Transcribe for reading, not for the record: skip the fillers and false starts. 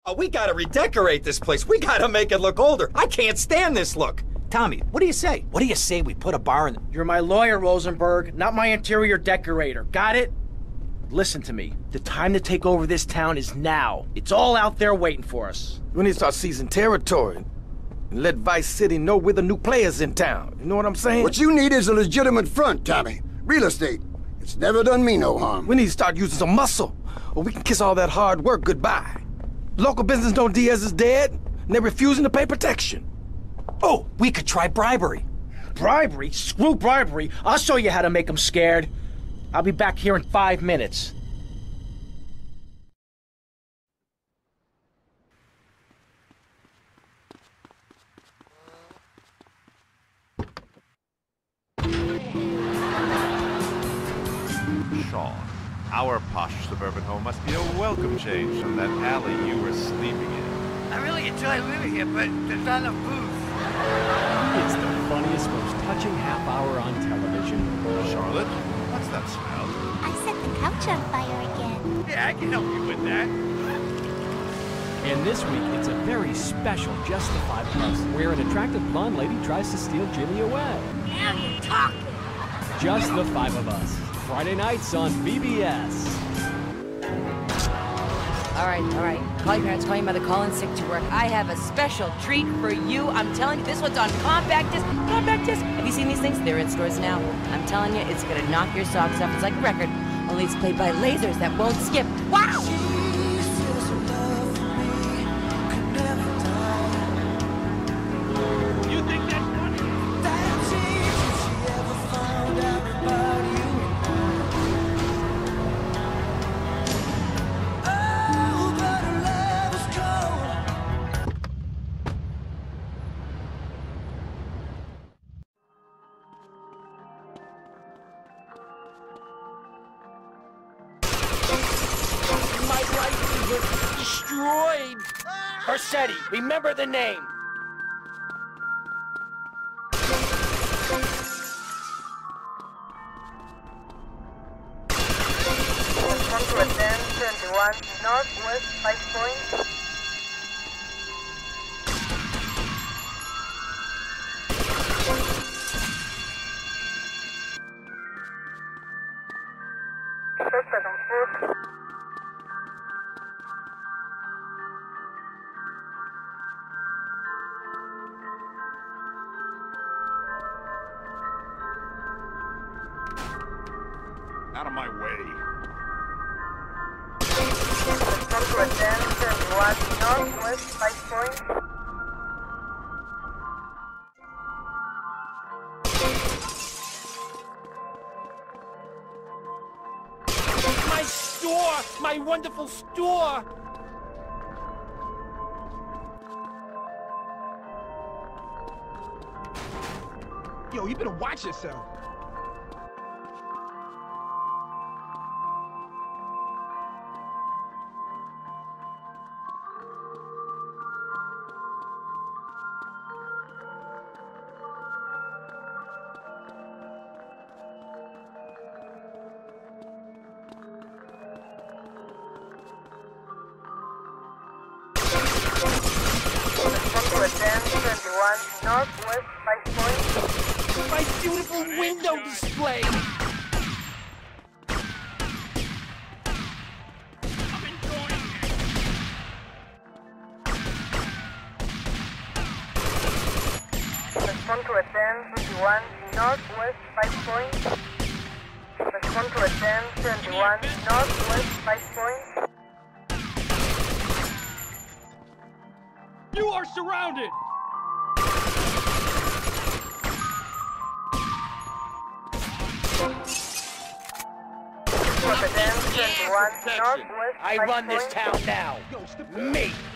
Oh, we gotta redecorate this place. We gotta make it look older. I can't stand this look. Tommy, what do you say? What do you say we put a bar in? You're my lawyer, Rosenberg, not my interior decorator. Got it? Listen to me. The time to take over this town is now. It's all out there waiting for us. We need to start seizing territory and let Vice City know we're the new players in town. You know what I'm saying? What you need is a legitimate front, Tommy. Real estate. It's never done me no harm. We need to start using some muscle, or we can kiss all that hard work goodbye. Local business know Diaz is dead, and they're refusing to pay protection. Oh, we could try bribery. Bribery? Screw bribery. I'll show you how to make them scared. I'll be back here in 5 minutes. Sean, our posh suburban home must be a welcome change from that alley you were sleeping in. I really enjoy living here, but there's not enough booze. It's the funniest, most touching half hour on television. Charlotte, what's that smell? I set the couch on fire again. Yeah, I can help you with that. And this week, it's a very special Just the Five of Us, where an attractive blonde lady tries to steal Jimmy away. Now you're talking. Just the Five of Us, Friday nights on BBS. All right. Call your parents, call your mother, call in sick to work. I have a special treat for you. I'm telling you, this one's on compact disc. Compact disc. Have you seen these things? They're in stores now. I'm telling you, it's gonna knock your socks off. It's like a record, only it's played by lasers that won't skip. Wow! You think that's funny? My livelihood destroyed! Vercetti, remember the name! Come to attend 21 Northwest 5 Point. Suspect on foot. Out of my way. Come to attend 21 Northwest 5 Point. My store! My wonderful store! Yo, you better watch yourself. Come to attend 21 Northwest 5 Point. My beautiful window display! Come to attend 21 Northwest 5 Point. Come to attend 21 Northwest 5 Point. You are surrounded! Come to attend 21 Northwest 5 I run this Point. town now. Me!